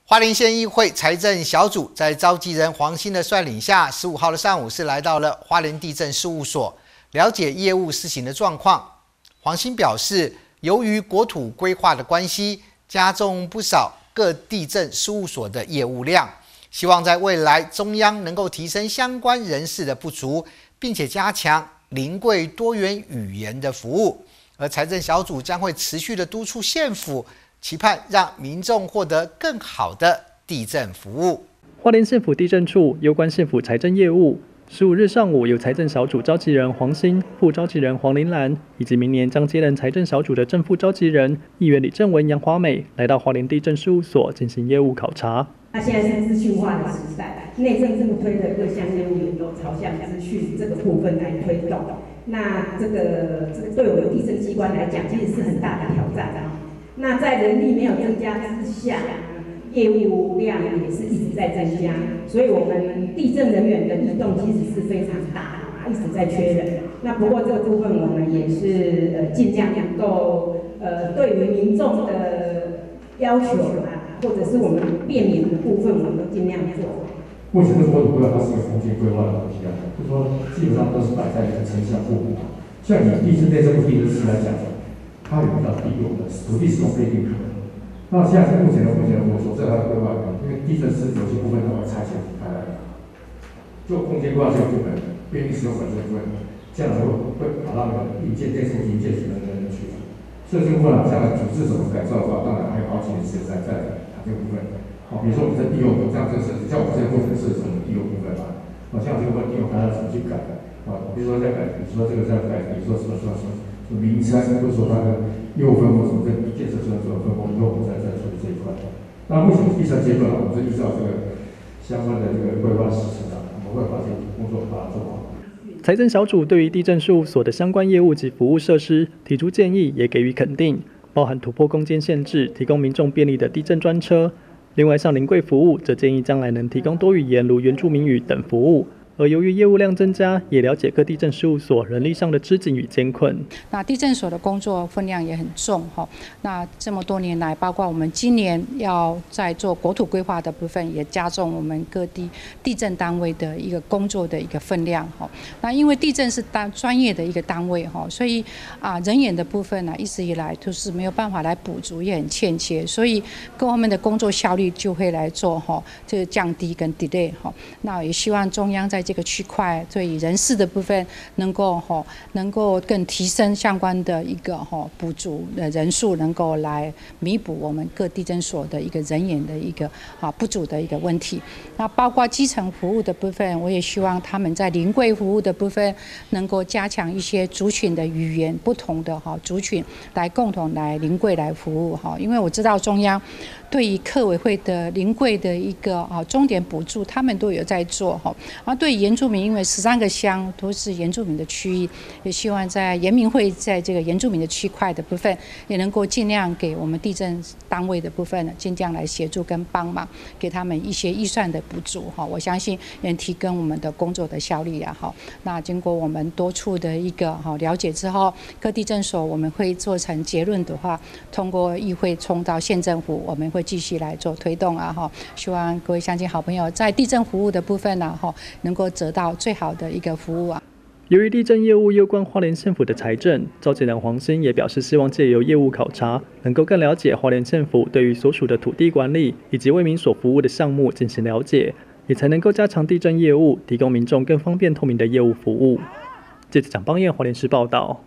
花莲县议会财政小组在召集人黄兴的率领下，15号的上午是来到了花莲地政事务所，了解业务施行的状况。黄兴表示，由于国土规划的关系，加重不少各地政事务所的业务量，希望在未来中央能够提升相关人士的不足，并且加强临柜多元语言的服务。而财政小组将会持续的督促县府，期盼让民众获得更好的地政服务。 花莲县府地政处有关县府财政业务，15日上午由财政小组召集人黄兴、副召集人黄玲兰，以及明年将接任财政小组的正副召集人议员李正文、杨华美，来到花莲地政事务所进行业务考察。 那现在是资讯化的时代，内政部推的各项业务也都朝向资讯这个部分来推动。那这个对我们地政机关来讲，其实是很大的挑战啊。那在人力没有增加之下，业务量也是一直在增加，所以我们地政人员的移动其实是非常大的，一直在缺人。那不过这个部分我们也是尽量能够对于民众的要求啊，或者是我们便民的部分，我们都尽量做。 目前的国土规划它是一个空间规划的东西啊，就是说基本上都是摆在一个城乡部门。像以地政内政部地政司来讲，它有比较地用的土地使用规定。那现在目前我所在它的规划，因为地政司有些部分它会拆迁开来，做空间规划这个部分，便利使用管这个部分，这样会把那个营建电数营建等等去。所以这个部分将来组织怎么改造的话，当然还有好几年时间在谈这个部分。好，比如说我们在地用，这样就是像我们这个过程是从地用部分嘛，像这个地用看它怎么去改的，比如说在改，比如说这个在改，比如说什么名称，或者说那个业务分工什么，跟建设什么分工，以后我们再处理这一块。那目前第三阶段我们是依照这个相关的这个规划时程我们会把这个工作把它做好。 财政小组对于地政事务所的相关业务及服务设施提出建议，也给予肯定，包含突破空间限制，提供民众便利的地政专车。另外，像临柜服务，则建议将来能提供多语言，如原住民语等服务。而由于业务量增加，也了解各地政事务所人力上的吃紧与艰困。 那地政所的工作分量也很重哈。那这么多年来，包括我们今年要在做国土规划的部分，也加重我们各地地政单位的一个工作的一个分量哈。那因为地政是专业的一个单位哈，所以人员的部分呢，一直以来都是没有办法来补足，也很欠缺，所以各方面的工作效率就会来做哈，这个降低跟 delay 哈。那也希望中央在这个区块对于人事的部分能够更提升相关的一个补足的人数，能够来弥补我们各地政所的一个人员的一个不足的一个问题。那包括基层服务的部分，我也希望他们在临柜服务的部分能够加强一些族群的语言不同的族群来共同来临柜来服务因为我知道中央对于客委会的临柜的一个终点补助，他们都有在做对于原住民，因为13个乡都是原住民的区域，也希望在原民会在这个原住民的区块的部分，也能够尽量给我们地政单位的部分尽量来协助跟帮忙，给他们一些预算的补助我相信也提高我们的工作的效率那经过我们多处的一个了解之后，各地政所我们会做成结论的话，通过议会冲到县政府，我们会继续来做推动希望各位乡亲好朋友在地政服务的部分能够得到最好的一个服务由于地政业务攸关花莲县府的财政，召集人黄兴也表示，希望借由业务考察，能够更了解花莲县府对于所属的土地管理以及为民所服务的项目进行了解，也才能够加强地政业务，提供民众更方便透明的业务服务。记者蒋邦彦花莲市报道。